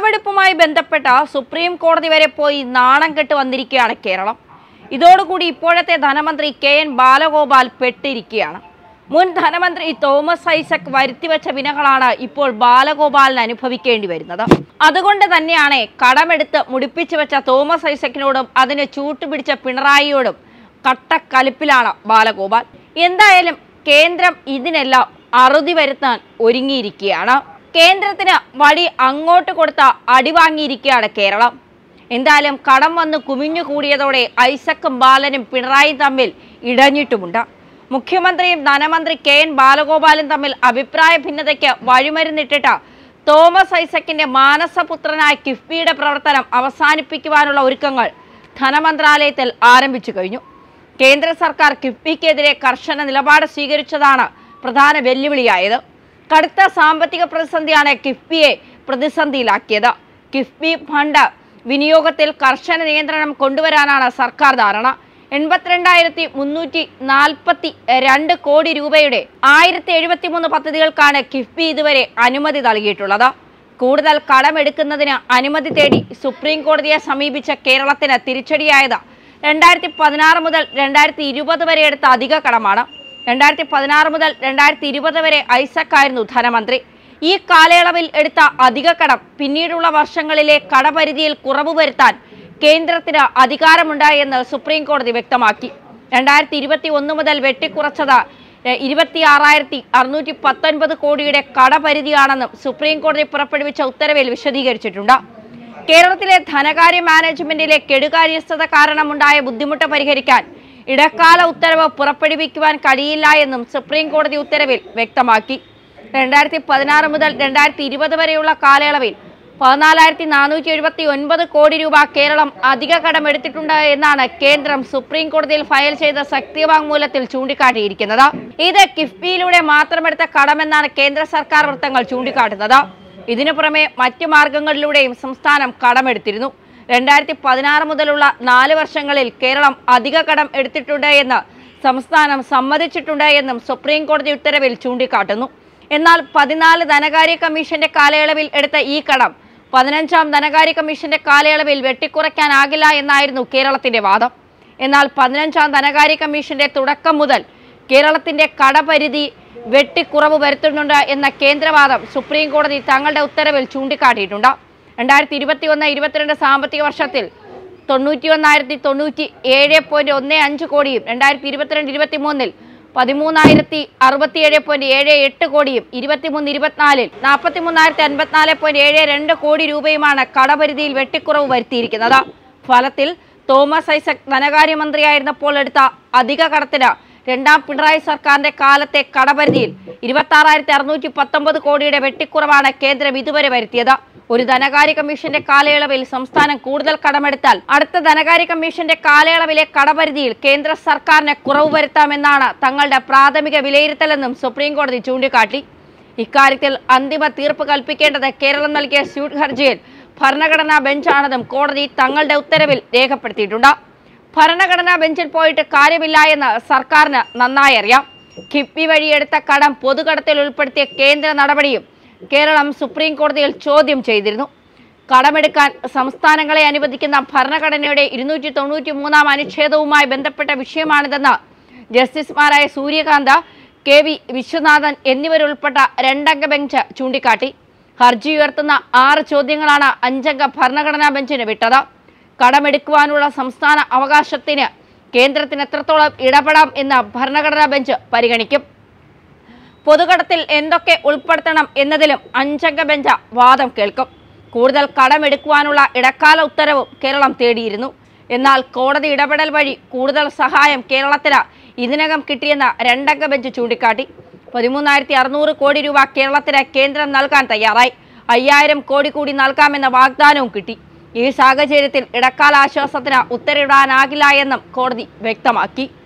കടമെടുപ്പുമായി ബന്ധപ്പെട്ട സുപ്രീം കോടതി വരെ പോയി നാണം കെട്ട് വന്നിരിക്കുകയാണ് കേരളം. ഇതോടുകൂടി ഇപ്പോഴത്തെ ധനമന്ത്രി കെ.എൻ. ബാലഗോപാൽ പെട്ടിരിക്കുകയാണ്. മുൻ ധനമന്ത്രി തോമസ് ഐസക് വരുത്തിവെച്ച വിനകളാണ് ഇപ്പോൾ ബാലഗോപാലിന് അനുഭവിക്കേണ്ടി വരുന്നത്. അതുകൊണ്ട് തന്നെയാണ് കടമെടുത്ത് മുടിപ്പിച്ചു വെച്ച തോമസ് ഐസക്കിനോടും അതിന് ചൂട്ടുപിടിച്ച പിണറായിയോടും കട്ടക്കലിപ്പിലാണ് ബാലഗോപാൽ. എന്തായാലും കേന്ദ്രം ഇതിനെല്ലാം അറുതി വരുത്താൻ ഒരുങ്ങിയിരിക്കുകയാണ്. കേന്ദ്രത്തിന് വഴി അങ്ങോട്ട് കൊടുത്ത അടിവാങ്ങിയിരിക്കുകയാണ് കേരളം. എന്തായാലും കടം വന്ന് കുമിഞ്ഞുകൂടിയതോടെ ഐസക്കും ബാലനും പിണറായിയും തമ്മിൽ ഇടഞ്ഞിട്ടുമുണ്ട്. മുഖ്യമന്ത്രിയും ധനമന്ത്രി കെ.എൻ. ബാലഗോപാലും തമ്മിൽ അഭിപ്രായ ഭിന്നതയ്ക്ക് വഴിമരുന്നിട്ടിട്ട് തോമസ് ഐസക്കിന്റെ മാനസപുത്രനായ കിഫ്ബിയുടെ പ്രവർത്തനം അവസാനിപ്പിക്കുവാനുള്ള ഒരുക്കങ്ങൾ ധനമന്ത്രാലയത്തിൽ ആരംഭിച്ചു കഴിഞ്ഞു. കേന്ദ്ര സർക്കാർ കിഫ്ബിക്കെതിരെ കർശന നിലപാട് സ്വീകരിച്ചതാണ് പ്രധാന വെല്ലുവിളിയായത്. കടുത്ത സാമ്പത്തിക പ്രതിസന്ധിയാണ് കിഫ്ബിയെ പ്രതിസന്ധിയിലാക്കിയത്. കിഫ്ബി ഫണ്ട് വിനിയോഗത്തിൽ കർശന നിയന്ത്രണം കൊണ്ടുവരാനാണ് സർക്കാർ ധാരണ. 82,342 കോടി രൂപയുടെ 1073 പദ്ധതികൾക്കാണ് കിഫ്ബി ഇതുവരെ അനുമതി നൽകിയിട്ടുള്ളത്. കൂടുതൽ കടമെടുക്കുന്നതിന് അനുമതി തേടി സുപ്രീം കോടതിയെ സമീപിച്ച കേരളത്തിന് തിരിച്ചടിയായത് 2016 മുതൽ 2020 വരെ എടുത്ത അധിക കടമാണ്. 2016 മുതൽ 2020 വരെ ഐസക് ആയിരുന്നു ധനമന്ത്രി. ഈ കാലയളവിൽ എടുത്ത അധിക കടം പിന്നീടുള്ള വർഷങ്ങളിലെ കടപരിധിയിൽ കുറവ് വരുത്താൻ കേന്ദ്രത്തിന് അധികാരമുണ്ടായെന്ന് സുപ്രീം കോടതി വ്യക്തമാക്കി. 2021 മുതൽ വെട്ടിക്കുറച്ചത് 26,619 കോടിയുടെ കടപരിധിയാണെന്നും സുപ്രീം കോടതി പുറപ്പെടുവിച്ച ഉത്തരവിൽ വിശദീകരിച്ചിട്ടുണ്ട്. കേരളത്തിലെ ധനകാര്യ മാനേജ്മെന്റിലെ കെടുകാര്യസ്ഥത കാരണമുണ്ടായ ബുദ്ധിമുട്ട് പരിഹരിക്കാൻ ഇടക്കാല ഉത്തരവ് പുറപ്പെടുവിക്കുവാൻ കഴിയില്ല എന്നും സുപ്രീം കോടതി ഉത്തരവിൽ വ്യക്തമാക്കി. 2016 മുതൽ 2020 വരെയുള്ള കാലയളവിൽ 14,479 കോടി രൂപ കേരളം അധിക കടമെടുത്തിട്ടുണ്ട് എന്നാണ് കേന്ദ്രം സുപ്രീം കോടതിയിൽ ഫയൽ ചെയ്ത സത്യവാങ്മൂലത്തിൽ ചൂണ്ടിക്കാട്ടിയിരിക്കുന്നത്. ഇത് കിഫ്ബിയിലൂടെ മാത്രമെടുത്ത കടമെന്നാണ് കേന്ദ്ര സർക്കാർ വൃത്തങ്ങൾ ചൂണ്ടിക്കാട്ടുന്നത്. ഇതിനു പുറമെ മറ്റു മാർഗങ്ങളിലൂടെയും സംസ്ഥാനം കടമെടുത്തിരുന്നു. 2016 മുതലുള്ള 4 വർഷങ്ങളിൽ കേരളം അധിക കടം എടുത്തിട്ടുണ്ട് എന്ന് സംസ്ഥാനം സമ്മതിച്ചിട്ടുണ്ട് എന്നും സുപ്രീം കോടതി ഉത്തരവിൽ ചൂണ്ടിക്കാട്ടുന്നു. എന്നാൽ 14 ധനകാര്യ കമ്മീഷന്റെ കാലയളവിൽ എടുത്ത ഈ കടം 15ാം ധനകാര്യ കമ്മീഷന്റെ കാലയളവിൽ വെട്ടിക്കുറയ്ക്കാനാകില്ല എന്നായിരുന്നു കേരളത്തിന്റെ വാദം. എന്നാൽ 15ാം ധനകാര്യ കമ്മീഷന്റെ തുടക്കം മുതൽ കേരളത്തിന്റെ കടപരിധി വെട്ടിക്കുറവ് വരുത്തുന്നുണ്ട് എന്ന കേന്ദ്രവാദം സുപ്രീം കോടതി തങ്ങളുടെ ഉത്തരവിൽ ചൂണ്ടിക്കാട്ടിയിട്ടുണ്ട്. 2021-22 സാമ്പത്തിക വർഷത്തിൽ 91,097.15 കോടിയും 2022-23 13,067.78 കോടിയും 23-24 43,054.72 കോടി രൂപയുമാണ് കടപരിധിയിൽ വെട്ടിക്കുറവ് വരുത്തിയിരിക്കുന്നത്. ഫലത്തിൽ തോമസ് ഐസക് ധനകാര്യമന്ത്രിയായിരുന്നപ്പോൾ എടുത്ത അധിക കടത്തിന് രണ്ടാം പിണറായി സർക്കാരിന്റെ കാലത്തെ കടപരിധിയിൽ 26,619 കോടിയുടെ വെട്ടിക്കുറവാണ് കേന്ദ്രം ഇതുവരെ വരുത്തിയത്. ഒരു ധനകാര്യ കമ്മീഷന്റെ കാലയളവിൽ സംസ്ഥാനം കൂടുതൽ കടമെടുത്താൽ അടുത്ത ധനകാര്യ കമ്മീഷന്റെ കാലയളവിലെ കടപരിധിയിൽ കേന്ദ്ര സർക്കാരിന് കുറവ് വരുത്താമെന്നാണ് തങ്ങളുടെ പ്രാഥമിക വിലയിരുത്തലെന്നും സുപ്രീം കോടതി ചൂണ്ടിക്കാട്ടി. ഇക്കാര്യത്തിൽ അന്തിമ തീർപ്പ് കൽപ്പിക്കേണ്ടത് കേരളം നൽകിയ സ്യൂട്ട് ഹർജിയിൽ ഭരണഘടനാ ബെഞ്ചാണെന്നും കോടതി തങ്ങളുടെ ഉത്തരവിൽ രേഖപ്പെടുത്തിയിട്ടുണ്ട്. ഭരണഘടനാ ബെഞ്ചിൽ പോയിട്ട് കാര്യമില്ല എന്ന് സർക്കാരിന് നന്നായി അറിയാം. കിഫ്ബി വഴിയെടുത്ത കടം പൊതുകടത്തിൽ ഉൾപ്പെടുത്തിയ കേന്ദ്ര നടപടിയും കേരളം സുപ്രീം കോടതിയിൽ ചോദ്യം ചെയ്തിരുന്നു. കടമെടുക്കാൻ സംസ്ഥാനങ്ങളെ അനുവദിക്കുന്ന ഭരണഘടനയുടെ 293-ാം അനുച്ഛേദവുമായി ബന്ധപ്പെട്ട വിഷയമാണിതെന്ന് ജസ്റ്റിസുമാരായ സൂര്യകാന്ത്, കെ.വി. വിശ്വനാഥൻ എന്നിവരുൾപ്പെട്ട 2-അംഗ ബെഞ്ച് ചൂണ്ടിക്കാട്ടി. ഹർജി ഉയർത്തുന്ന 6 ചോദ്യങ്ങളാണ് 5-അംഗ ഭരണഘടനാ ബെഞ്ചിന് വിട്ടത്. കടമെടുക്കുവാനുള്ള സംസ്ഥാന അവകാശത്തിന് കേന്ദ്രത്തിന് എത്രത്തോളം ഇടപെടാം എന്ന് ഭരണഘടനാ ബെഞ്ച് പരിഗണിക്കും. പൊതുകടത്തിൽ എന്തൊക്കെ ഉൾപ്പെടുത്തണം എന്നതിലും 5-അംഗ ബെഞ്ച് വാദം കേൾക്കും. കൂടുതൽ കടമെടുക്കുവാനുള്ള ഇടക്കാല ഉത്തരവും കേരളം തേടിയിരുന്നു. എന്നാൽ കോടതി ഇടപെടൽ വഴി കൂടുതൽ സഹായം കേരളത്തിന് ഇതിനകം കിട്ടിയെന്ന് 2-അംഗ ബെഞ്ച് ചൂണ്ടിക്കാട്ടി. 13,600 കോടി രൂപ കേരളത്തിന് കേന്ദ്രം നൽകാൻ തയ്യാറായി. 5,000 കോടി കൂടി നൽകാമെന്ന വാഗ്ദാനവും കിട്ടി. ഈ സാഹചര്യത്തിൽ ഇടക്കാല ആശ്വാസത്തിന് ഉത്തരവിടാനാകില്ല എന്നും കോടതി വ്യക്തമാക്കി.